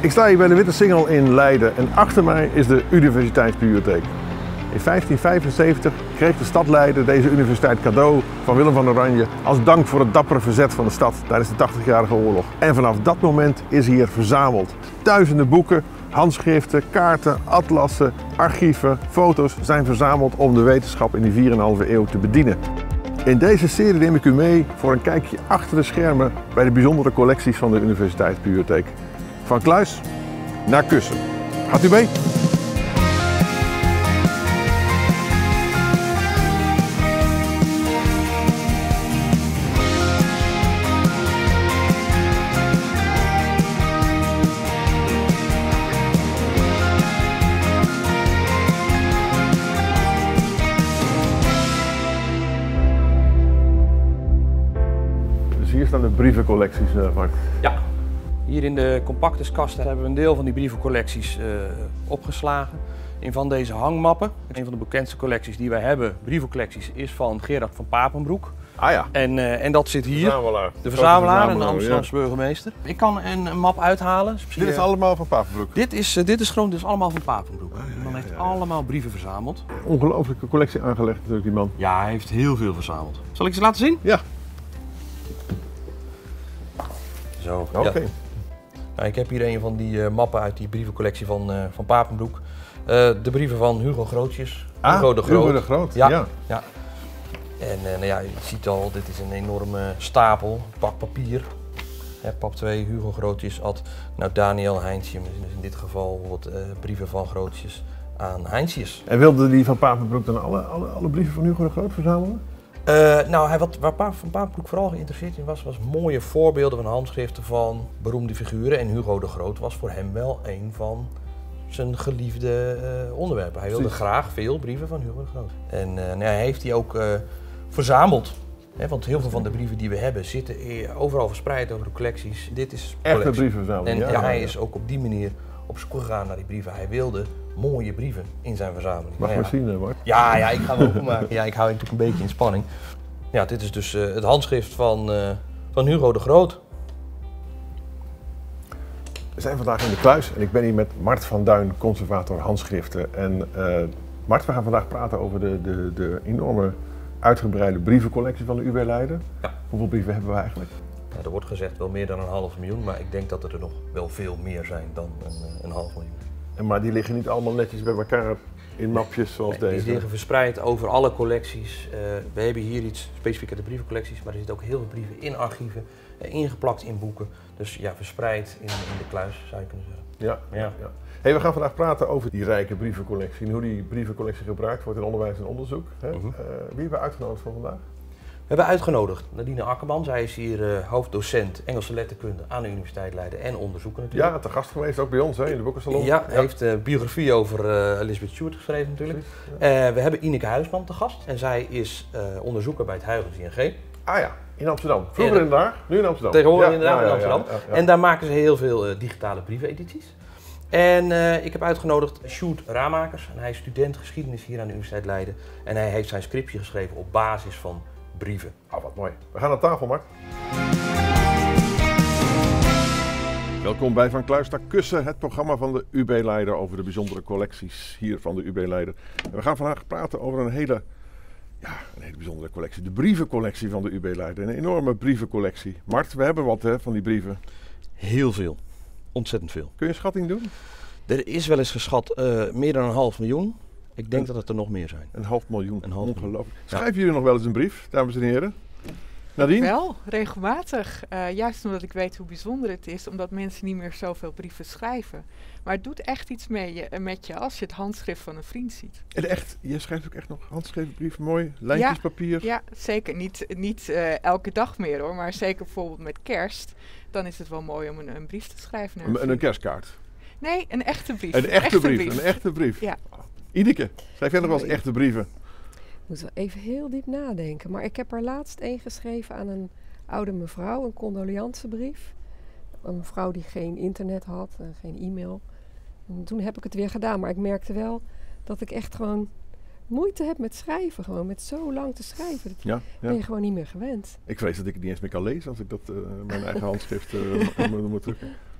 Ik sta hier bij de Witte Singel in Leiden en achter mij is de Universiteitsbibliotheek. In 1575 kreeg de stad Leiden deze universiteit cadeau van Willem van Oranje als dank voor het dappere verzet van de stad tijdens de 80-jarige oorlog. En vanaf dat moment is hier verzameld. Duizenden boeken, handschriften, kaarten, atlassen, archieven, foto's zijn verzameld om de wetenschap in die 4,5 eeuw te bedienen. In deze serie neem ik u mee voor een kijkje achter de schermen bij de bijzondere collecties van de Universiteitsbibliotheek. Van Kluis naar Kussen. Gaat u mee? Hier staan de brievencollecties, Mark. Ja, hier in de compactuskasten hebben we een deel van die brievencollecties opgeslagen in van deze hangmappen. Een van de bekendste collecties die wij hebben, brievencollecties, is van Gerard van Papenbroek. Ah ja. En dat zit hier, de verzamelaar en de Amsterdamse burgemeester. Ik kan een map uithalen. Dit is allemaal van Papenbroek? Dit is gewoon dus allemaal van Papenbroek. De man heeft allemaal brieven verzameld. Ongelooflijke collectie aangelegd natuurlijk, die man. Ja, hij heeft heel veel verzameld. Zal ik ze laten zien? Ja. Zo, Oké. ja. Nou, ik heb hier een van die mappen uit die brievencollectie van Papenbroek. De brieven van Hugo Grootjes. Hugo de Groot. Ja. Ja. En nou ja, je ziet al, dit is een enorme stapel, pak papier. Pap 2, Hugo Grootjes, Daniel Heinsius. Dus in dit geval wat brieven van Grootjes aan Heinsius. En wilde die van Papenbroek dan alle brieven van Hugo de Groot verzamelen? Waar Van Papenbroek vooral geïnteresseerd in was mooie voorbeelden van handschriften van beroemde figuren. En Hugo de Groot was voor hem wel een van zijn geliefde onderwerpen. Hij wilde graag veel brieven van Hugo de Groot. En hij heeft die ook verzameld. Want heel veel van de brieven die we hebben zitten overal verspreid over de collecties. Dit is echte brievenverzameling. En hij is ook op die manier op zoek gegaan naar die brieven. Hij wilde mooie brieven in zijn verzameling. Mag we zien, Mark? Ja, ik ga hem openmaken. Ja, ik hou je natuurlijk een beetje in spanning. Ja, dit is dus het handschrift van Hugo de Groot. We zijn vandaag in de Kluis en ik ben hier met Mart van Duin, conservator handschriften. En Mart, we gaan vandaag praten over de enorme uitgebreide brievencollectie van de UB Leiden. Ja. Hoeveel brieven hebben we eigenlijk? Ja, er wordt gezegd wel meer dan 500.000, maar ik denk dat er nog wel veel meer zijn dan een 500.000. Maar die liggen niet allemaal netjes bij elkaar in mapjes zoals deze? Die liggen verspreid over alle collecties. We hebben hier iets specifiek uit de brievencollecties, maar er zitten ook heel veel brieven in archieven, ingeplakt in boeken. Dus ja, verspreid in de kluis zou je kunnen zeggen. Ja. Hey, we gaan vandaag praten over die rijke brievencollectie en hoe die brievencollectie gebruikt wordt in onderwijs en onderzoek. Hè? Wie hebben we uitgenodigd voor vandaag? We hebben uitgenodigd Nadine Akkerman. Zij is hier hoofddocent Engelse letterkunde aan de Universiteit Leiden en onderzoeker natuurlijk. Ja, te gast geweest ook bij ons in de boekensalon. Ja, hij heeft biografie over Elizabeth Stuart geschreven natuurlijk. Ja. We hebben Ineke Huisman te gast en zij is onderzoeker bij het Huygens ING. Ah ja, in Amsterdam. Vroeger in Den Haag, nu in Amsterdam. Tegenwoordig inderdaad in Amsterdam. Ja. En daar maken ze heel veel digitale brievenedities. En ik heb uitgenodigd Sjoerd Ramakers. En hij is student geschiedenis hier aan de Universiteit Leiden. En hij heeft zijn scriptje geschreven op basis van brieven. Oh, wat mooi. We gaan aan tafel, Mark. Welkom bij Van Kluis naar Kussen, het programma van de UB Leiden over de bijzondere collecties hier van de UB Leiden. En we gaan vandaag praten over een hele bijzondere collectie. De brievencollectie van de UB Leiden. Een enorme brievencollectie. Mart, we hebben wat van die brieven. Heel veel. Ontzettend veel. Kun je een schatting doen? Er is wel eens geschat meer dan 500.000. Ik denk dat het er nog meer zijn. 500.000. Ongelooflijk. Schrijven jullie nog wel eens een brief, dames en heren? Nadine? Wel, regelmatig. Juist omdat ik weet hoe bijzonder het is, omdat mensen niet meer zoveel brieven schrijven. Maar het doet echt iets met je als je het handschrift van een vriend ziet. En echt, je schrijft ook echt nog handgeschreven brieven, mooi, lijntjes papier? Ja, zeker. Niet elke dag meer hoor, maar zeker bijvoorbeeld met kerst. Dan is het wel mooi om een brief te schrijven naar een kerstkaart? Nee, een echte brief. Een echte brief. Ja. Ineke, schrijf jij nog wel eens echte brieven? Ik moet wel even heel diep nadenken. Maar ik heb er laatst een geschreven aan een oude mevrouw, een condoliancebrief. Een mevrouw die geen internet had, geen e-mail. En toen heb ik het weer gedaan, maar ik merkte wel dat ik echt gewoon moeite heb met schrijven. Gewoon met zo lang te schrijven. Dat ben je gewoon niet meer gewend. Ik vrees dat ik het niet eens meer kan lezen als ik dat mijn eigen handschrift moet drukken.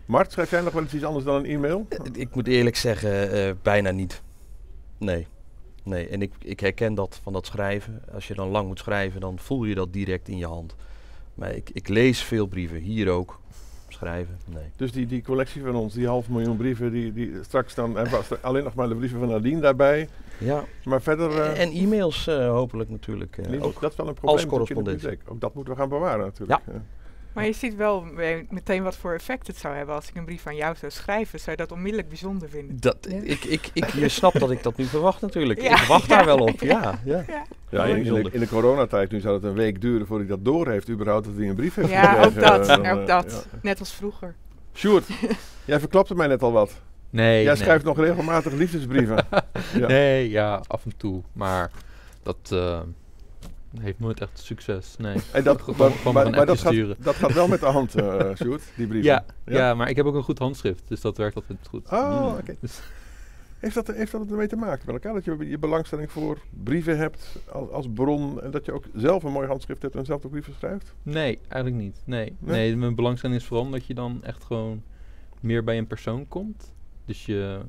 Mart, schrijf jij nog wel eens iets anders dan een e-mail? Ik moet eerlijk zeggen, bijna niet. Nee. En ik herken dat van dat schrijven. Als je dan lang moet schrijven, dan voel je dat direct in je hand. Maar ik lees veel brieven, hier ook. Schrijven, nee. Dus die collectie van ons, die 500.000 brieven, die straks dan alleen nog maar de brieven van Nadine daarbij. Ja. Maar verder... en e-mails hopelijk natuurlijk. Ook dat is wel een probleem als correspondent. Ook dat moeten we gaan bewaren natuurlijk. Ja. Maar je ziet wel meteen wat voor effect het zou hebben als ik een brief aan jou zou schrijven. Zou je dat onmiddellijk bijzonder vinden? Je snapt dat ik dat nu verwacht natuurlijk. Ja. Ik wacht daar wel op, ja. Ja, in de coronatijd, nu zou het een week duren voordat hij dat door heeft, überhaupt dat hij een brief heeft Ja, gekregen. ook dat. Net als vroeger. Sjoerd, jij verklapte mij net al wat. Nee. Jij schrijft nog regelmatig liefdesbrieven. Ja. Nee, ja, af en toe. Maar dat heeft nooit echt succes, nee. En dat, maar dat gaat wel met de hand, Sjoerd, die brieven. Ja, maar ik heb ook een goed handschrift, dus dat werkt altijd goed. Oh, oké. Dus. Heeft dat ermee te maken met elkaar? Dat je je belangstelling voor brieven hebt als bron en dat je ook zelf een mooi handschrift hebt en zelf ook brieven schrijft? Nee, eigenlijk niet. Nee, mijn belangstelling is vooral dat je dan echt gewoon meer bij een persoon komt. Dus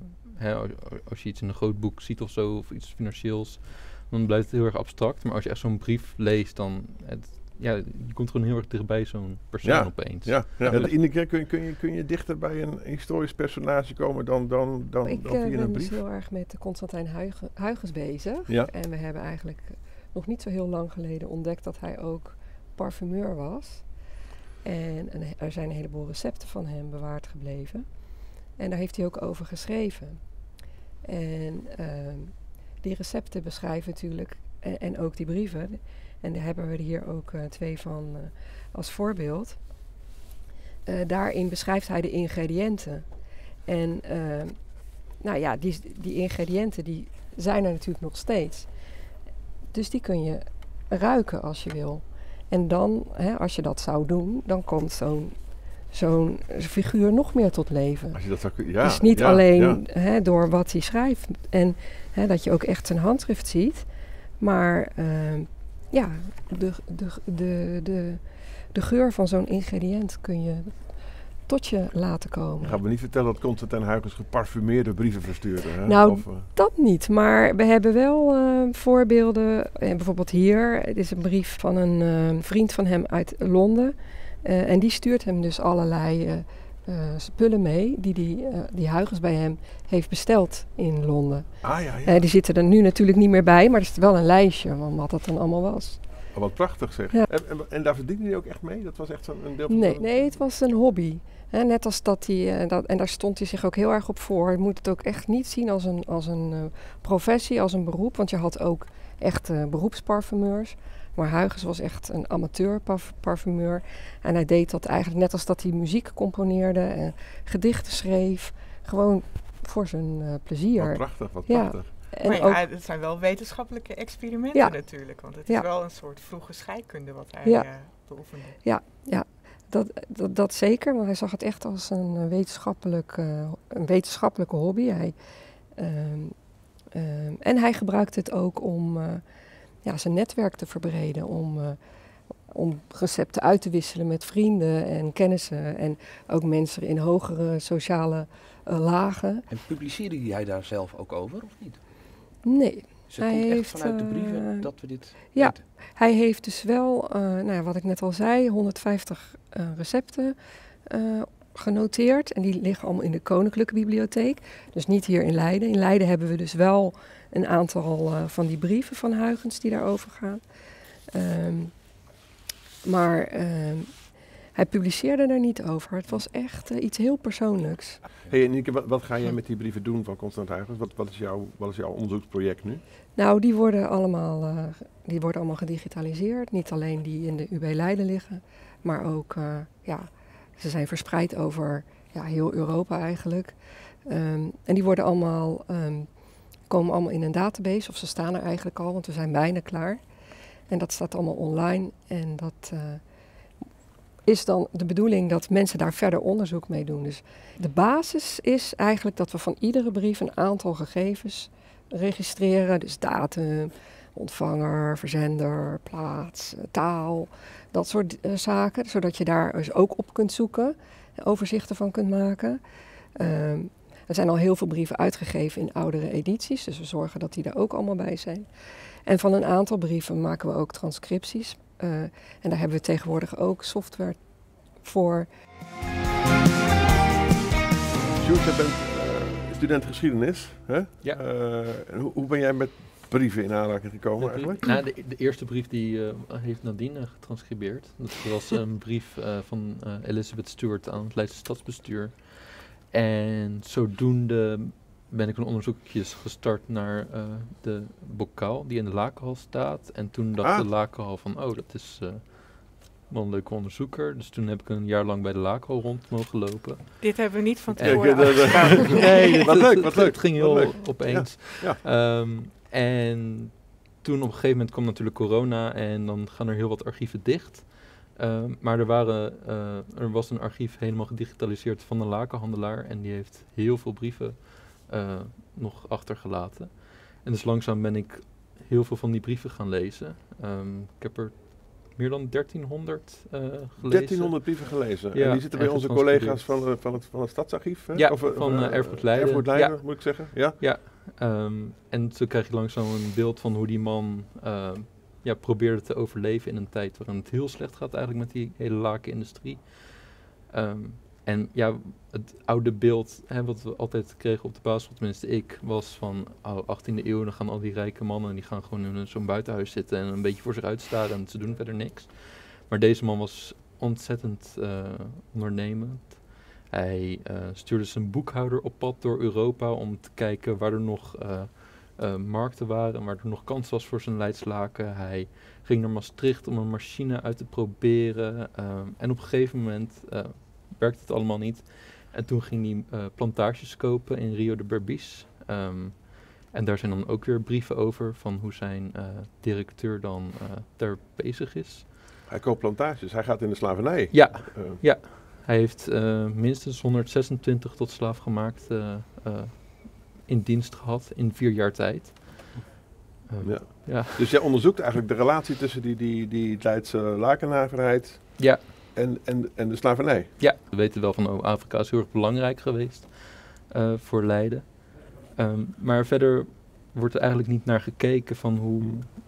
als je iets in een groot boek ziet of zo, of iets financieels, dan blijft het heel erg abstract. Maar als je echt zo'n brief leest, dan... je komt gewoon heel erg dichtbij zo'n persoon opeens. Ja. Iedere keer kun je dichter bij een historisch personage komen dan via een brief. Ik ben dus heel erg met Constantijn Huygens bezig. Ja. En we hebben eigenlijk nog niet zo heel lang geleden ontdekt dat hij ook parfumeur was. En er zijn een heleboel recepten van hem bewaard gebleven. En daar heeft hij ook over geschreven. En die recepten beschrijven natuurlijk, en ook die brieven... En daar hebben we hier ook 2 van als voorbeeld. Daarin beschrijft hij de ingrediënten. En die ingrediënten die zijn er natuurlijk nog steeds. Dus die kun je ruiken als je wil. En dan, als je dat zou doen, dan komt zo'n figuur nog meer tot leven. Als je dat zou dus niet alleen door wat hij schrijft. En dat je ook echt zijn handschrift ziet. Maar... de geur van zo'n ingrediënt kun je tot je laten komen. Je gaat me niet vertellen dat Constantijn Huygens geparfumeerde brieven verstuurde. Hè? Nou, dat niet. Maar we hebben wel voorbeelden. Bijvoorbeeld hier, het is een brief van een vriend van hem uit Londen. En die stuurt hem dus allerlei spullen mee die Huygens bij hem heeft besteld in Londen. Ja. Die zitten er nu natuurlijk niet meer bij, maar er is wel een lijstje van wat dat dan allemaal was. Oh, wat prachtig zeg. Ja. En daar verdiende hij ook echt mee? Dat was echt een deel van Nee, het was een hobby. Net als dat hij, en daar stond hij zich ook heel erg op voor. Je moet het ook echt niet zien als een professie, als een beroep. Want je had ook echt beroepsparfumeurs. Maar Huygens was echt een amateur parfumeur. En hij deed dat eigenlijk net als dat hij muziek componeerde en gedichten schreef. Gewoon voor zijn plezier. Wat prachtig, wat prachtig. En maar het zijn wel wetenschappelijke experimenten natuurlijk. Want het is wel een soort vroege scheikunde wat hij beoefende. Ja. Dat zeker, want hij zag het echt als een wetenschappelijke hobby. En hij gebruikte het ook om zijn netwerk te verbreden, om recepten uit te wisselen met vrienden en kennissen en ook mensen in hogere sociale lagen. En publiceerde hij daar zelf ook over of niet? Nee. Dus het komt echt vanuit de brieven dat we dit weten. Hij heeft dus wel, wat ik net al zei, 150 recepten genoteerd. En die liggen allemaal in de Koninklijke Bibliotheek. Dus niet hier in Leiden. In Leiden hebben we dus wel een aantal van die brieven van Huygens die daarover gaan. Maar hij publiceerde er niet over. Het was echt iets heel persoonlijks. Hey, Nieke, wat ga jij met die brieven doen van Constantijn Huygens? Wat is jouw onderzoeksproject nu? Nou, die worden allemaal gedigitaliseerd. Niet alleen die in de UB Leiden liggen, maar ook, ze zijn verspreid over heel Europa eigenlijk. En die worden komen allemaal in een database, of ze staan er eigenlijk al, want we zijn bijna klaar. En dat staat allemaal online en dat is dan de bedoeling dat mensen daar verder onderzoek mee doen. Dus de basis is eigenlijk dat we van iedere brief een aantal gegevens registreren. Dus datum, ontvanger, verzender, plaats, taal, dat soort zaken. Zodat je daar dus ook op kunt zoeken. overzichten van kunt maken. Er zijn al heel veel brieven uitgegeven in oudere edities, dus we zorgen dat die er ook allemaal bij zijn. En van een aantal brieven maken we ook transcripties. En daar hebben we tegenwoordig ook software voor. Sjoerd, jij bent student geschiedenis. Hè? Ja. Hoe ben jij met brieven in aanraking gekomen eigenlijk? Nou, de eerste brief die heeft Nadine getranscribeerd. Dat was een brief van Elizabeth Stewart aan het Leidse Stadsbestuur. En zodoende ben ik een onderzoekje gestart naar de bokaal die in de Lakenhal staat. En toen dacht de Lakenhal van, dat is wel een leuke onderzoeker. Dus toen heb ik een jaar lang bij de Lakenhal rond mogen lopen. Dit hebben we niet van tevoren Nee, wat leuk. Het ging heel leuk. opeens. Ja. En toen op een gegeven moment kwam natuurlijk corona en dan gaan er heel wat archieven dicht. Maar er was een archief helemaal gedigitaliseerd van een lakenhandelaar en die heeft heel veel brieven nog achtergelaten. En dus langzaam ben ik heel veel van die brieven gaan lezen. Ik heb er meer dan 1300 gelezen. 1300 brieven gelezen. Ja, en die zitten bij onze collega's van het Stadsarchief? Hè? Ja, van Erfgoed Leiden. Erfgoed Leiden, moet ik zeggen. Ja. En zo krijg je langzaam een beeld van hoe die man probeerde te overleven in een tijd waarin het heel slecht gaat eigenlijk met die hele lakenindustrie. En ja, het oude beeld wat we altijd kregen op de basisschool, tenminste ik, was van 18e eeuw, dan gaan al die rijke mannen en die gaan gewoon in zo'n buitenhuis zitten en een beetje voor zich uitstaren en ze doen verder niks. Maar deze man was ontzettend ondernemend. Hij stuurde zijn boekhouder op pad door Europa om te kijken waar er nog markten waren en waar er nog kans was voor zijn Leidslaken. Hij ging naar Maastricht om een machine uit te proberen en op een gegeven moment werkte het allemaal niet. En toen ging hij plantages kopen in Rio de Berbice. En daar zijn dan ook weer brieven over van hoe zijn directeur dan daar bezig is. Hij koopt plantages, hij gaat in de slavernij. Ja. Hij heeft minstens 126 tot slaaf gemaakt in dienst gehad in 4 jaar tijd. Ja. Dus jij onderzoekt eigenlijk de relatie tussen die Leidse lakenhaverheid en de slavernij. Ja, we weten wel van Afrika is heel erg belangrijk geweest voor Leiden. Maar verder wordt er eigenlijk niet naar gekeken van hoe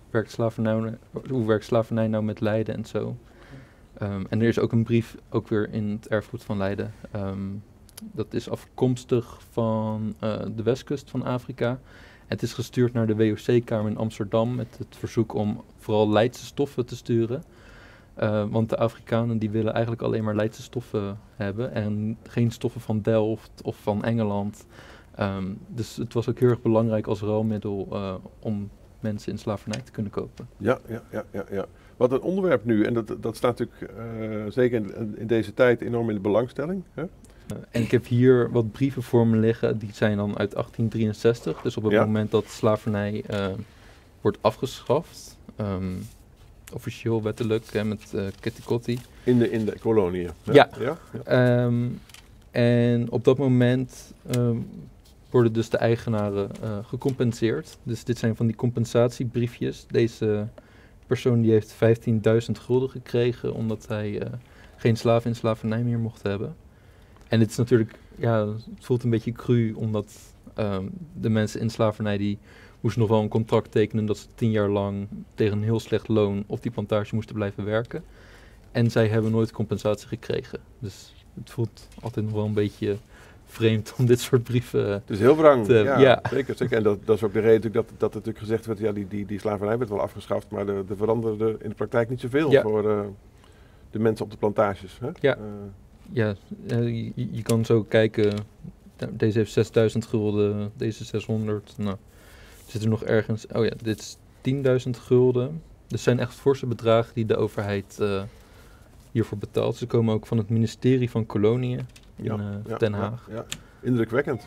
werkt slavernij nou met Leiden en zo. En er is ook een brief, ook weer in het erfgoed van Leiden. Dat is afkomstig van de westkust van Afrika. Het is gestuurd naar de WOC-kamer in Amsterdam met het verzoek om vooral Leidse stoffen te sturen. Want de Afrikanen die willen eigenlijk alleen maar Leidse stoffen hebben en geen stoffen van Delft of van Engeland. Dus het was ook heel erg belangrijk als ruilmiddel om mensen in slavernij te kunnen kopen. Ja. Wat een onderwerp nu, en dat staat natuurlijk zeker in deze tijd enorm in de belangstelling. Hè? En ik heb hier wat brieven voor me liggen, die zijn dan uit 1863, dus op het moment dat slavernij wordt afgeschaft, officieel wettelijk met Ketikotti. In de koloniën. Ja. En op dat moment worden dus de eigenaren gecompenseerd. Dus dit zijn van die compensatiebriefjes. Deze persoon die heeft 15.000 gulden gekregen omdat hij geen slaven in slavernij meer mocht hebben. En dit is natuurlijk, het voelt een beetje cru, omdat de mensen in slavernij die moesten nog wel een contract tekenen dat ze 10 jaar lang tegen een heel slecht loon op die plantage moesten blijven werken. En zij hebben nooit compensatie gekregen. Dus het voelt altijd nog wel een beetje vreemd om dit soort brieven Het is heel wrang, ja. Zeker. En dat is ook de reden dat natuurlijk gezegd werd, die slavernij werd wel afgeschaft, maar er veranderde in de praktijk niet zoveel voor de mensen op de plantages. Hè? Je kan zo kijken, deze heeft 6000 gulden, deze 600. Nou, zit er nog ergens, dit is 10.000 gulden. Dus zijn echt forse bedragen die de overheid hiervoor betaalt. Ze komen ook van het ministerie van Koloniën in Den Haag. Ja. Indrukwekkend.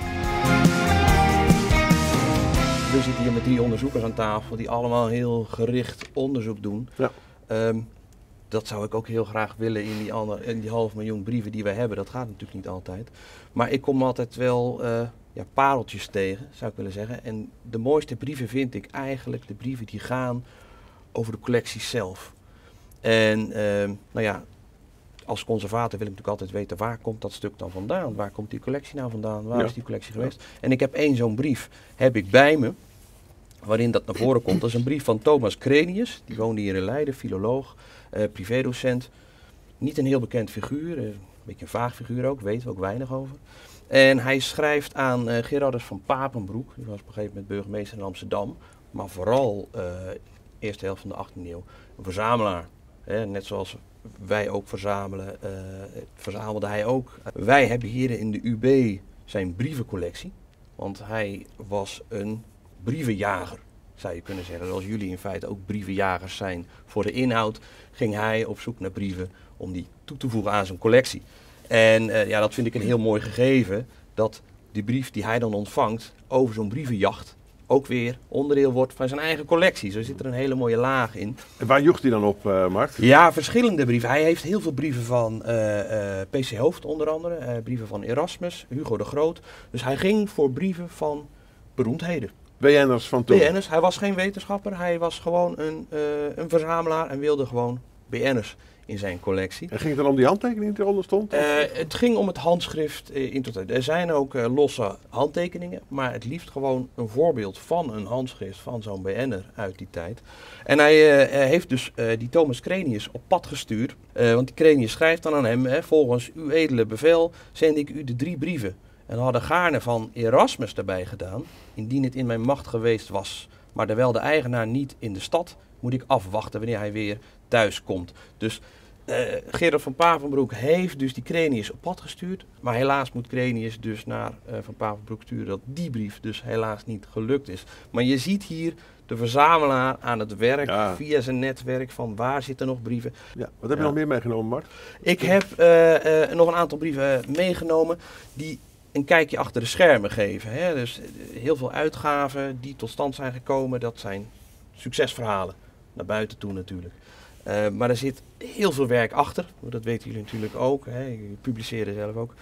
We zitten hier met 3 onderzoekers aan tafel die allemaal heel gericht onderzoek doen. Ja. Dat zou ik ook heel graag willen in die 500.000 brieven die wij hebben. Dat gaat natuurlijk niet altijd. Maar ik kom altijd wel pareltjes tegen, zou ik willen zeggen. En de mooiste brieven vind ik eigenlijk de brieven die gaan over de collectie zelf. En als conservator wil ik natuurlijk altijd weten, waar komt dat stuk dan vandaan? Waar komt die collectie nou vandaan? Waar is die collectie geweest? En ik heb zo'n brief heb ik bij me, waarin dat naar voren komt. Dat is een brief van Thomas Krenius, die woonde hier in Leiden, filoloog, privédocent. Niet een heel bekend figuur, een beetje een vaag figuur ook, weten we ook weinig over. En hij schrijft aan Gerardus van Papenbroek, die was op een gegeven moment burgemeester in Amsterdam, maar vooral eerste helft van de 18e eeuw, een verzamelaar. Net zoals wij ook verzamelen, verzamelde hij ook. Wij hebben hier in de UB zijn brievencollectie, want hij was een brievenjager, zou je kunnen zeggen. Zoals jullie in feite ook brievenjagers zijn voor de inhoud, ging hij op zoek naar brieven om die toe te voegen aan zijn collectie. En dat vind ik een heel mooi gegeven, dat die brief die hij dan ontvangt over zo'n brievenjacht ook weer onderdeel wordt van zijn eigen collectie. Zo zit er een hele mooie laag in. En waar joegt hij dan op, Mart? Ja, verschillende brieven. Hij heeft heel veel brieven van PC Hoofd onder andere, brieven van Erasmus, Hugo de Groot. Dus hij ging voor brieven van beroemdheden. BN'ers van toen? BN'ers. Hij was geen wetenschapper, hij was gewoon een verzamelaar en wilde gewoon BN'ers in zijn collectie. En ging het dan om die handtekening die eronder stond? Het ging om het handschrift in totaal. Er zijn ook losse handtekeningen, maar het liefst gewoon een voorbeeld van een handschrift van zo'n BN'er uit die tijd. En hij heeft dus die Thomas Krenius op pad gestuurd, want die Krenius schrijft dan aan hem, volgens uw edele bevel zend ik u de 3 brieven. En hadden gaarne van Erasmus erbij gedaan, indien het in mijn macht geweest was. Maar terwijl de eigenaar niet in de stad, moet ik afwachten wanneer hij weer thuis komt. Dus Gerard van Papenbroek heeft dus die Krenius op pad gestuurd. Maar helaas moet Krenius dus naar Van Papenbroek sturen dat die brief dus helaas niet gelukt is. Maar je ziet hier de verzamelaar aan het werk via zijn netwerk van waar zitten nog brieven. Ja, wat heb je nog meer meegenomen, Mart? Ik heb nog een aantal brieven meegenomen die een kijkje achter de schermen geven. Hè? Dus heel veel uitgaven die tot stand zijn gekomen, dat zijn succesverhalen. Naar buiten toe natuurlijk. Maar er zit heel veel werk achter. Dat weten jullie natuurlijk ook. Hè? Je publiceerde zelf ook.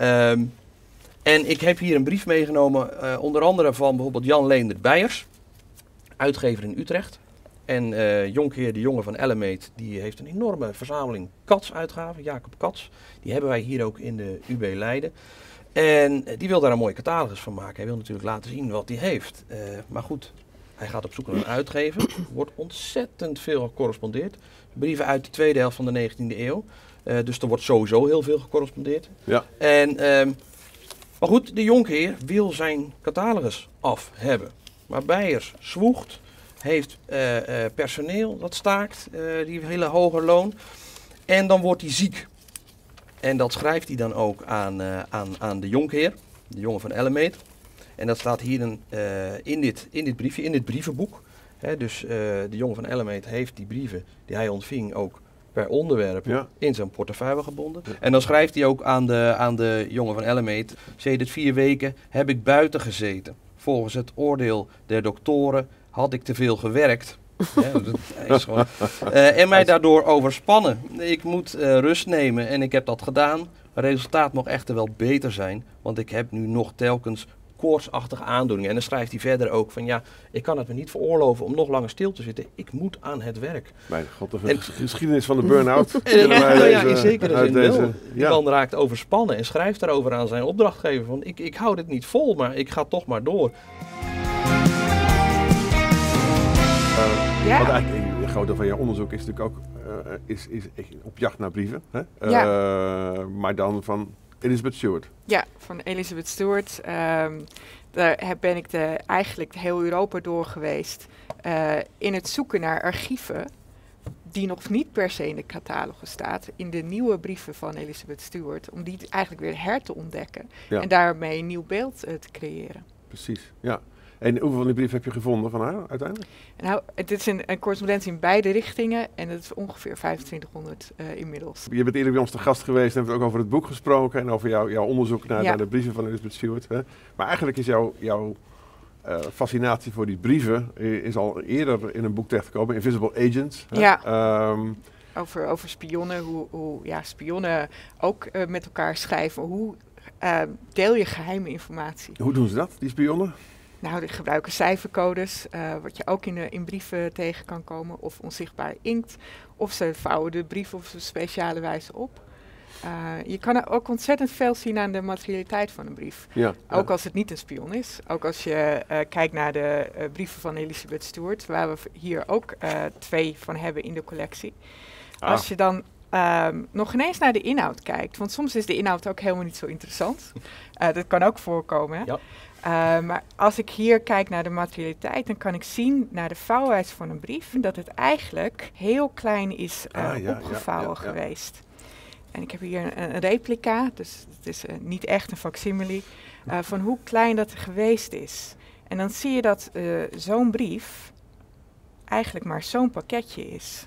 En ik heb hier een brief meegenomen, onder andere van bijvoorbeeld Jan Leendert Beijers, uitgever in Utrecht. En Jonkheer de Jonge van Ellemeet, die heeft een enorme verzameling Cats-uitgaven, Jacob Cats. Die hebben wij hier ook in de UB Leiden. En die wil daar een mooie catalogus van maken. Hij wil natuurlijk laten zien wat hij heeft. Maar goed, hij gaat op zoek naar een uitgever. Er wordt ontzettend veel gecorrespondeerd. Brieven uit de tweede helft van de 19e eeuw. Dus er wordt sowieso heel veel gecorrespondeerd. Ja. En, maar goed, de jonkheer wil zijn catalogus af hebben. Maar Beijers zwoegt, heeft personeel dat staakt, die hele hoge loon. En dan wordt hij ziek. En dat schrijft hij dan ook aan de jonkheer, de jongen van Ellemeet. En dat staat hier in dit briefje, in dit brievenboek. Dus de jongen van Ellemeet heeft die brieven die hij ontving ook per onderwerp in zijn portefeuille gebonden. Ja. En dan schrijft hij ook aan de jongen van Ellemeet: sedert 4 weken heb ik buiten gezeten. Volgens het oordeel der doktoren had ik te veel gewerkt. En mij daardoor overspannen. Ik moet rust nemen en ik heb dat gedaan. Het resultaat mag echter wel beter zijn, want ik heb nu nog telkens koortsachtige aandoeningen. En dan schrijft hij verder ook van ik kan het me niet veroorloven om nog langer stil te zitten. Ik moet aan het werk. Mijn god, de geschiedenis van de burn-out. In zekere zin wel. Die man raakt overspannen en schrijft daarover aan zijn opdrachtgever van ik hou dit niet vol, maar ik ga toch maar door. Want eigenlijk een groot deel van je onderzoek is natuurlijk ook is op jacht naar brieven. Hè? Maar dan van Elizabeth Stuart. Ja, van Elizabeth Stuart. Daar ben ik eigenlijk heel Europa door geweest. In het zoeken naar archieven die nog niet per se in de catalogus staat. In de nieuwe brieven van Elizabeth Stuart. Om die eigenlijk weer her te ontdekken. Ja. En daarmee een nieuw beeld te creëren. Precies, ja. En hoeveel van die brieven heb je gevonden van haar uiteindelijk? Nou, het is een correspondentie in beide richtingen en het is ongeveer 2500 inmiddels. Je bent eerder bij ons te gast geweest en hebben het ook over het boek gesproken en over jouw onderzoek naar de brieven van Elizabeth Stuart. Hè? Maar eigenlijk is jouw fascinatie voor die brieven is al eerder in een boek terechtgekomen, Invisible Agents. Hè? Ja. Over spionnen, hoe spionnen ook met elkaar schrijven. Hoe deel je geheime informatie? Hoe doen ze dat, die spionnen? Nou, die gebruiken cijfercodes, wat je ook in brieven tegen kan komen, of onzichtbaar inkt. Of ze vouwen de brief op een speciale wijze op. Je kan er ook ontzettend veel zien aan de materialiteit van een brief. Ja, Ook als het niet een spion is. Ook als je kijkt naar de brieven van Elizabeth Stuart, waar we hier ook 2 van hebben in de collectie. Als je dan nog ineens naar de inhoud kijkt, want soms is de inhoud ook helemaal niet zo interessant. Dat kan ook voorkomen. Hè? Ja. Maar als ik hier kijk naar de materialiteit, dan kan ik zien naar de vouwwijze van een brief dat het eigenlijk heel klein is opgevouwen geweest. En ik heb hier een replica, dus het is niet echt een facsimile, van hoe klein dat geweest is. En dan zie je dat zo'n brief eigenlijk maar zo'n pakketje is.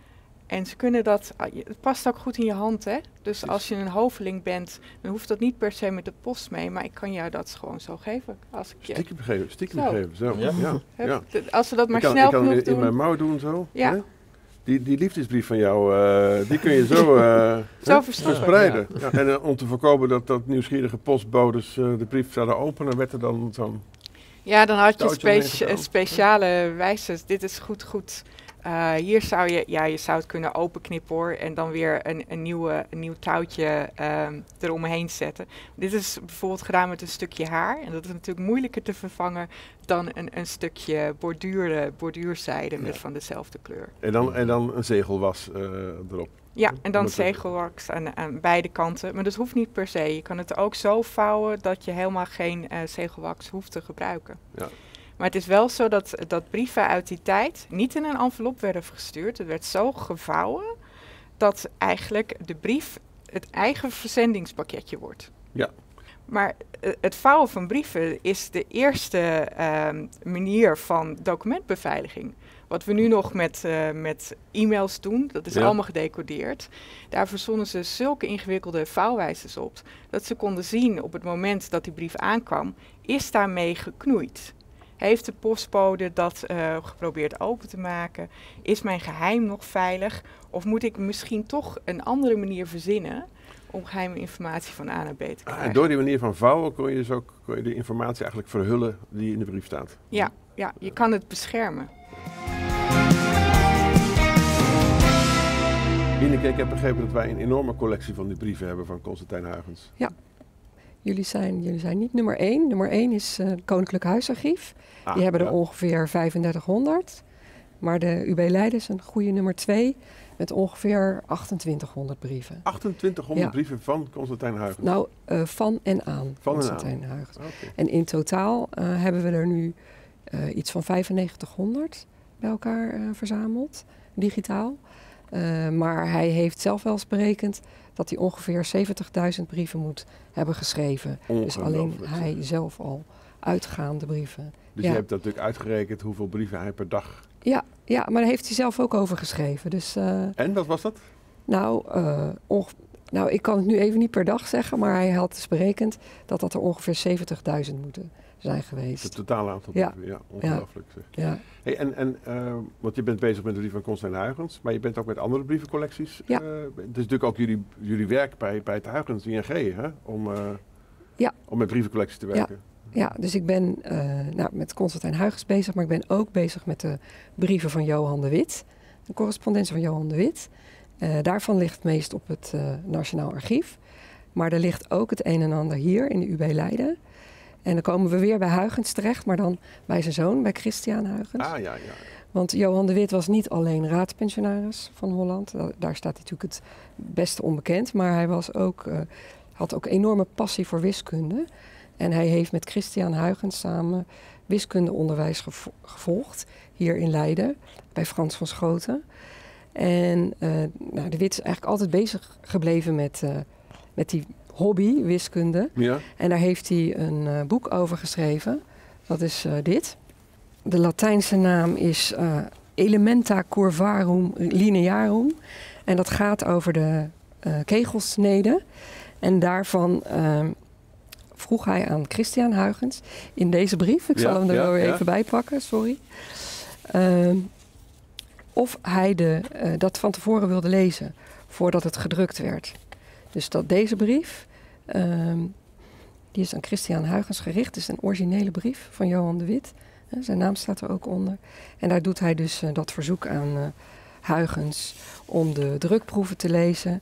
En ze kunnen dat, het past ook goed in je hand, hè. Dus als je een hoveling bent, dan hoeft dat niet per se met de post mee, maar ik kan jou dat gewoon zo geven. Als ik je Stiekem geven, zo. Ja. Als we dat maar Ik snel kan genoeg in doen. mijn mouw doen, zo. Ja. Hè? Die liefdesbrief van jou, die kun je zo, Zo verstoppen. verspreiden. Ja. En om te voorkomen dat nieuwsgierige postbodes de brief zouden openen, werd er dan zo'n... Ja, dan had je touwtje meegenomen. speciale wijzers. Dit is goed. Hier zou je zou het kunnen openknippen hoor. En dan weer een nieuw touwtje eromheen zetten. Dit is bijvoorbeeld gedaan met een stukje haar. En dat is natuurlijk moeilijker te vervangen dan een stukje borduurzijde met van dezelfde kleur. En dan een zegelwas erop. Ja, en dan zegelwax aan beide kanten. Maar dat hoeft niet per se. Je kan het ook zo vouwen dat je helemaal geen zegelwax hoeft te gebruiken. Ja. Maar het is wel zo dat brieven uit die tijd niet in een envelop werden gestuurd. Het werd zo gevouwen dat eigenlijk de brief het eigen verzendingspakketje wordt. Ja. Maar het vouwen van brieven is de eerste manier van documentbeveiliging. Wat we nu nog met e-mails doen, dat is allemaal gedecodeerd. Daar verzonnen ze zulke ingewikkelde vouwwijzes op, dat ze konden zien op het moment dat die brief aankwam, is daarmee geknoeid? Heeft de postbode dat geprobeerd open te maken? Is mijn geheim nog veilig? Of moet ik misschien toch een andere manier verzinnen om geheime informatie van A naar B te krijgen? En door die manier van vouwen kon je de informatie eigenlijk verhullen die in de brief staat. Ja, je kan het beschermen. Ineke, ik heb begrepen dat wij een enorme collectie van die brieven hebben van Constantijn Huygens. Ja, jullie zijn niet nummer 1. Nummer 1 is het Koninklijk Huisarchief. Die hebben er ongeveer 3500. Maar de UB Leiden is een goede nummer 2 met ongeveer 2800 brieven. 2800 brieven van Constantijn Huygens? Nou, van en aan Constantijn Huygens. Okay. En in totaal hebben we er nu iets van 9500 bij elkaar verzameld, digitaal. Maar hij heeft zelf wel eens berekend dat hij ongeveer 70.000 brieven moet hebben geschreven. Dus alleen hij zelf al uitgaande brieven. Dus je hebt natuurlijk uitgerekend hoeveel brieven hij per dag... Ja, maar daar heeft hij zelf ook over geschreven. Dus, en wat was dat? Nou, ik kan het nu even niet per dag zeggen, maar hij had dus berekend dat er ongeveer 70.000 moeten zijn geweest. Het totale aantal brieven, ja, ongelooflijk. Zeg. Ja. Hey, want je bent bezig met de brief van Constantijn Huygens, maar je bent ook met andere brievencollecties. Ja. Het is natuurlijk ook jullie werk bij het Huygens ING, hè? Om met brievencollecties te werken. Ja, dus ik ben met Constantijn Huygens bezig, maar ik ben ook bezig met de brieven van Johan de Wit, de correspondentie van Johan de Wit. Daarvan ligt het meest op het Nationaal Archief. Maar er ligt ook het een en ander hier in de UB Leiden. En dan komen we weer bij Huygens terecht, maar dan bij zijn zoon, bij Christian Huygens. Ah, ja. Want Johan de Wit was niet alleen raadspensionaris van Holland. Daar staat hij natuurlijk het beste onbekend. Maar hij had ook enorme passie voor wiskunde. En hij heeft met Christian Huygens samen wiskundeonderwijs gevolgd. Hier in Leiden, bij Frans van Schoten. En de Wit is eigenlijk altijd bezig gebleven met die hobby, wiskunde. Ja. En daar heeft hij een boek over geschreven. Dat is dit. De Latijnse naam is Elementa Curvarum Linearum. En dat gaat over de kegelsnede. En daarvan vroeg hij aan Christian Huygens in deze brief. Ik zal hem er wel weer even bij pakken, sorry. Of hij dat van tevoren wilde lezen, voordat het gedrukt werd. Dus deze brief, die is aan Christian Huygens gericht. Het is een originele brief van Johan de Wit. Zijn naam staat er ook onder. En daar doet hij dus dat verzoek aan Huygens om de drukproeven te lezen.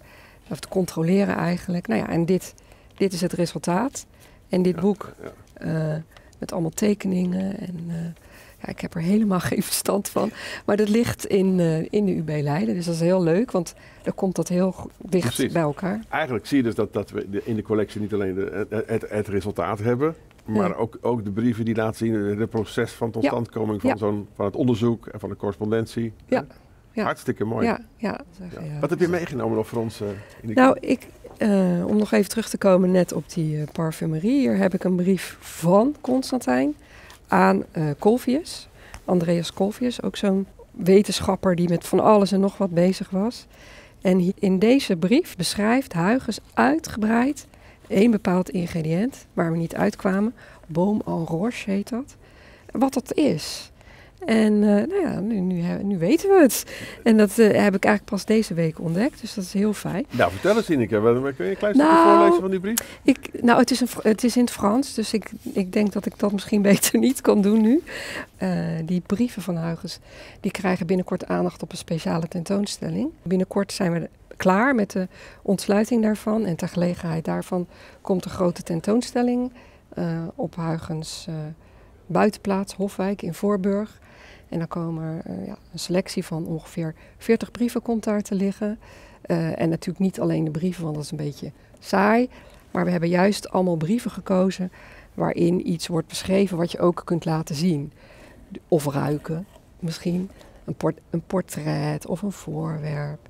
Of te controleren eigenlijk. Nou ja, en dit is het resultaat. En dit boek met allemaal tekeningen. En ik heb er helemaal geen verstand van. Maar dat ligt in de UB Leiden. Dus dat is heel leuk, want dan komt dat heel dicht bij elkaar. Eigenlijk zie je dus dat we in de collectie niet alleen het resultaat hebben, maar ook de brieven die laten zien het proces van totstandkoming van het onderzoek en van de correspondentie. Ja. Hartstikke mooi. Wat heb je meegenomen nog voor ons? Om nog even terug te komen net op die parfumerie. Hier heb ik een brief van Constantijn aan Colvius. Andreas Colvius, ook zo'n wetenschapper die met van alles en nog wat bezig was. En in deze brief beschrijft Huygens uitgebreid één bepaald ingrediënt waar we niet uitkwamen. Baume en Roche heet dat. Wat dat is. En nu weten we het. En dat heb ik eigenlijk pas deze week ontdekt. Dus dat is heel fijn. Nou, vertel eens, Ineke. Kun je een klein stukje voorlezen van die brief? Het is in het Frans. Dus ik denk dat ik dat misschien beter niet kan doen nu. Die brieven van Huygens, die krijgen binnenkort aandacht op een speciale tentoonstelling. Binnenkort zijn we klaar met de ontsluiting daarvan. En ter gelegenheid daarvan komt een grote tentoonstelling op Huygens buitenplaats Hofwijk in Voorburg. En dan komen een selectie van ongeveer 40 brieven komt daar te liggen. En natuurlijk niet alleen de brieven, want dat is een beetje saai. Maar we hebben juist allemaal brieven gekozen waarin iets wordt beschreven wat je ook kunt laten zien. Of ruiken, misschien. Een portret of een voorwerp.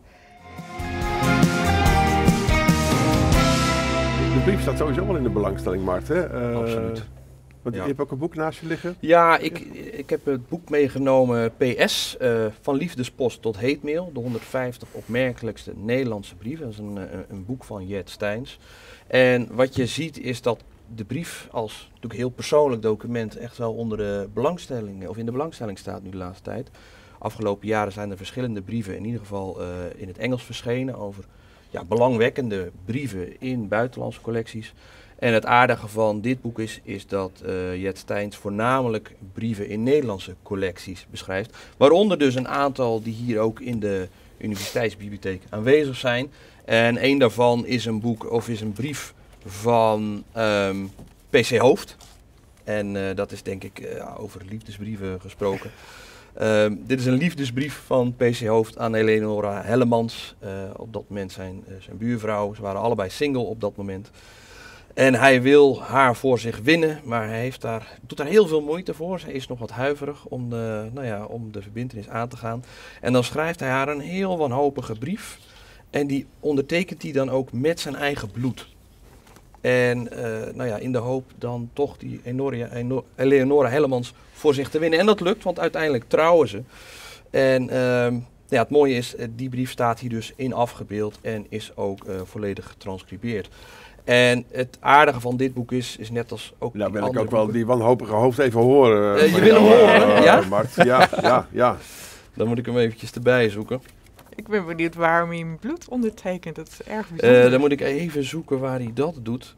De brief staat sowieso wel in de belangstellingmarkt, hè? Absoluut. Want je hebt ook een boek naast je liggen? Ja, ik heb het boek meegenomen, PS, van liefdespost tot heetmail. De 150 opmerkelijkste Nederlandse brieven. Dat is een boek van Jet Steins. En wat je ziet is dat de brief als natuurlijk heel persoonlijk document echt wel onder de belangstelling, of in de belangstelling staat nu de laatste tijd. Afgelopen jaren zijn er verschillende brieven, in ieder geval in het Engels verschenen, over belangwekkende brieven in buitenlandse collecties. En het aardige van dit boek is dat Jet Steins voornamelijk brieven in Nederlandse collecties beschrijft. Waaronder dus een aantal die hier ook in de Universiteitsbibliotheek aanwezig zijn. En een daarvan is een boek of is een brief van PC Hoofd. En dat is denk ik over liefdesbrieven gesproken. Dit is een liefdesbrief van PC Hoofd aan Eleonora Hellemans. Op dat moment zijn buurvrouw. Ze waren allebei single op dat moment. En hij wil haar voor zich winnen, maar hij doet daar heel veel moeite voor. Zij is nog wat huiverig om de verbintenis aan te gaan. En dan schrijft hij haar een heel wanhopige brief. En die ondertekent hij dan ook met zijn eigen bloed. En in de hoop dan toch die Eleonora Hellemans voor zich te winnen. En dat lukt, want uiteindelijk trouwen ze. En het mooie is, die brief staat hier dus in afgebeeld en is ook volledig getranscribeerd. En het aardige van dit boek is net als ook nou, wil ik ook boeken. wel die wanhopige hoofd even horen. Je wil hem horen, ja? Mart. Ja. Dan moet ik hem eventjes erbij zoeken. Ik ben benieuwd waarom hij in bloed ondertekent. Dat is erg bijzonder. Dan moet ik even zoeken waar hij dat doet.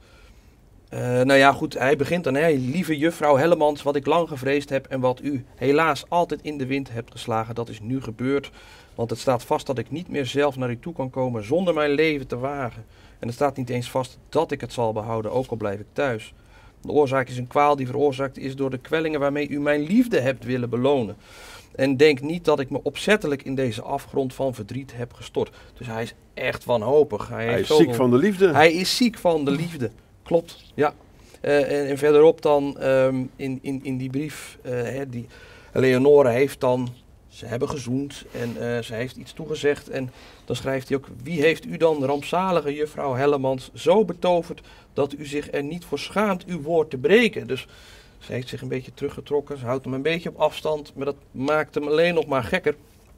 Hij begint dan, lieve juffrouw Hellemans, wat ik lang gevreesd heb en wat u helaas altijd in de wind hebt geslagen, dat is nu gebeurd. Want het staat vast dat ik niet meer zelf naar u toe kan komen zonder mijn leven te wagen. En het staat niet eens vast dat ik het zal behouden, ook al blijf ik thuis. De oorzaak is een kwaal die veroorzaakt is door de kwellingen waarmee u mijn liefde hebt willen belonen. En denk niet dat ik me opzettelijk in deze afgrond van verdriet heb gestort. Dus hij is echt wanhopig. Hij is ziek van de liefde. Hij is ziek van de liefde, klopt, ja. En verderop dan in die brief, die Leonore heeft dan, ze hebben gezoend en ze heeft iets toegezegd. En dan schrijft hij ook, wie heeft u dan, rampzalige juffrouw Hellemans, zo betoverd dat u zich er niet voor schaamt uw woord te breken. Dus ze heeft zich een beetje teruggetrokken, ze houdt hem een beetje op afstand, maar dat maakt hem alleen nog maar gekker.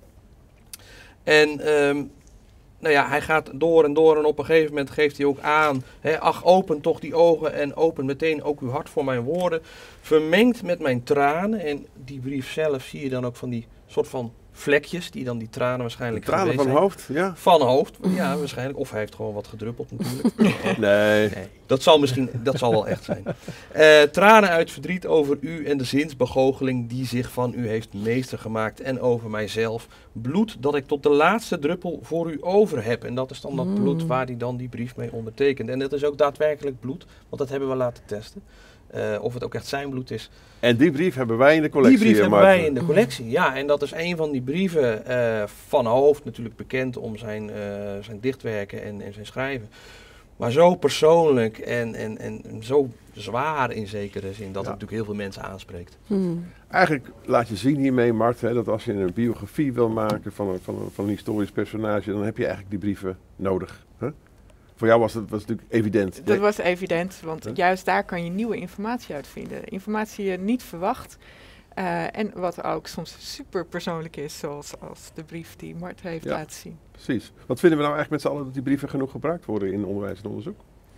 En hij gaat door en op een gegeven moment geeft hij ook aan, ach, open toch die ogen en open meteen ook uw hart voor mijn woorden, vermengd met mijn tranen. En die brief zelf zie je dan ook van die soort van vlekjes die dan die tranen waarschijnlijk Tranen geweest van zijn. hoofd, ja. Van hoofd, ja waarschijnlijk. Of hij heeft gewoon wat gedruppeld natuurlijk. Nee. Dat zal wel echt zijn. Tranen uit verdriet over u en de zinsbegoocheling die zich van u heeft meester gemaakt en over mijzelf. Bloed dat ik tot de laatste druppel voor u over heb. En dat is dan dat bloed waar hij dan die brief mee ondertekent. En dat is ook daadwerkelijk bloed, want dat hebben we laten testen. Of het ook echt zijn bloed is. En die brief hebben wij in de collectie. Die brief hebben Maarten. wij in de collectie, ja. En dat is een van die brieven van hoofd natuurlijk bekend om zijn dichtwerken en zijn schrijven. Maar zo persoonlijk en zo zwaar in zekere zin dat het natuurlijk heel veel mensen aanspreekt. Eigenlijk laat je zien hiermee, Mart, hè, dat als je een biografie wil maken van een historisch personage, dan heb je eigenlijk die brieven nodig. Hè? Voor jou was het natuurlijk evident. Dat was evident, want juist daar kan je nieuwe informatie uit vinden. Informatie die je niet verwacht. En wat ook soms super persoonlijk is, zoals de brief die Mart heeft laten zien. Precies. Wat vinden we nou eigenlijk met z'n allen dat die brieven genoeg gebruikt worden in onderwijs en onderzoek?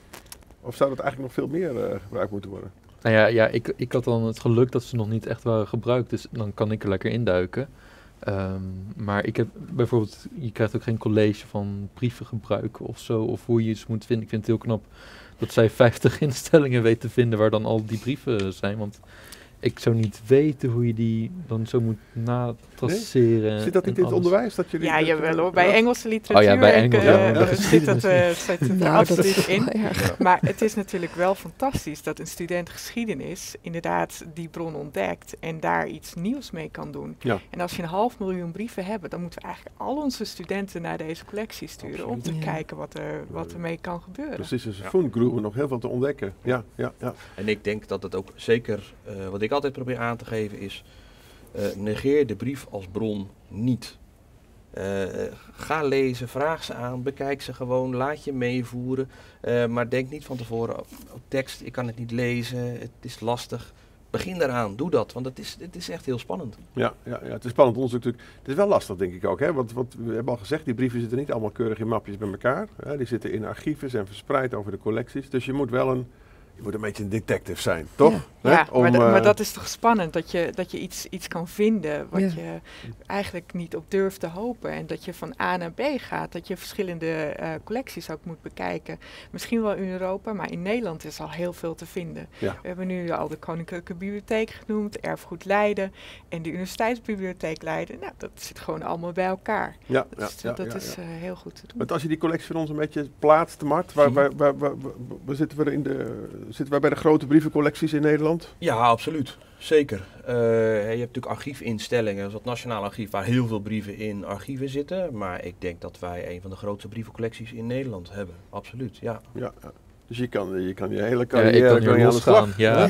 Of zou dat eigenlijk nog veel meer gebruikt moeten worden? Nou ja, ik had dan het geluk dat ze nog niet echt waren gebruikt, dus dan kan ik er lekker induiken. Maar ik heb bijvoorbeeld, je krijgt ook geen college van brieven gebruiken of zo, of hoe je iets moet vinden. Ik vind het heel knap dat zij 50 instellingen weten te vinden waar dan al die brieven zijn, want ik zou niet weten hoe je die dan zo moet natraceren. Nee? Zit dat niet in het onderwijs? Dat jullie ja, jawel hoor. Bij Engelse literatuur bij Engels, zit het er absoluut in. Erg. Maar het is natuurlijk wel fantastisch dat een student geschiedenis inderdaad die bron ontdekt en daar iets nieuws mee kan doen. Ja. En als je 500.000 brieven hebt, dan moeten we eigenlijk al onze studenten naar deze collectie sturen om te kijken wat er mee kan gebeuren. Precies, dus Fundgrube nog heel veel te ontdekken. Ja. En ik denk dat het ook zeker, wat ik altijd probeer aan te geven is, negeer de brief als bron niet. Ga lezen, vraag ze aan, bekijk ze gewoon, laat je meevoeren. Maar denk niet van tevoren, tekst, ik kan het niet lezen, het is lastig. Begin daaraan, doe dat, want het is echt heel spannend. Ja, het is spannend onderzoek natuurlijk. Het is wel lastig denk ik ook, hè? Want we hebben al gezegd, die brieven zitten niet allemaal keurig in mapjes bij elkaar. Hè? Die zitten in archieven, zijn verspreid over de collecties. Dus je moet wel een beetje een detective zijn, toch? Ja, Hè? maar dat is toch spannend, dat je iets kan vinden wat je eigenlijk niet op durft te hopen. En dat je van A naar B gaat, dat je verschillende collecties ook moet bekijken. Misschien wel in Europa, maar in Nederland is al heel veel te vinden. Ja. We hebben nu al de Koninklijke Bibliotheek genoemd, Erfgoed Leiden en de Universiteitsbibliotheek Leiden. Nou, dat zit gewoon allemaal bij elkaar. Dat is heel goed te doen. Want als je die collectie van ons een beetje plaatst, Mart, waar zitten wij bij de grote brievencollecties in Nederland? Ja, absoluut. Zeker. Je hebt natuurlijk archiefinstellingen, zoals het Nationaal Archief, waar heel veel brieven in archieven zitten. Maar ik denk dat wij een van de grootste brievencollecties in Nederland hebben. Absoluut, ja. Dus je kan je hele carrière ik kan aan de slag. Ja,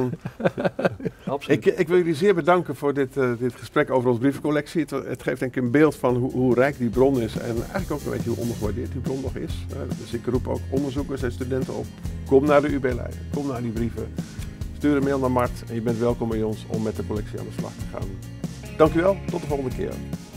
Absoluut. Ik wil jullie zeer bedanken voor dit gesprek over onze brievencollectie. Het geeft denk ik een beeld van hoe rijk die bron is en eigenlijk ook een beetje hoe ondergewaardeerd die bron nog is. Dus ik roep ook onderzoekers en studenten op. Kom naar de UB Leiden, kom naar die brieven. Stuur een mail naar Mart en je bent welkom bij ons om met de collectie aan de slag te gaan. Dank u wel, tot de volgende keer.